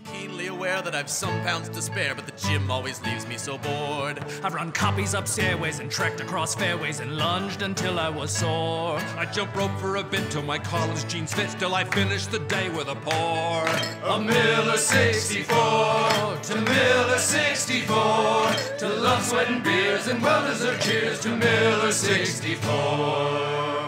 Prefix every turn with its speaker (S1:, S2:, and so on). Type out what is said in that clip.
S1: Keenly aware that I've some pounds to spare, but the gym always leaves me so bored.
S2: I've run copies up stairways and trekked across fairways and lunged until I was sore.
S3: I jump rope for a bit till my college jeans fit, still I finish the day with a pour.
S4: A Miller64 to Miller64, to love, sweat, and beers and well-deserved cheers to Miller64.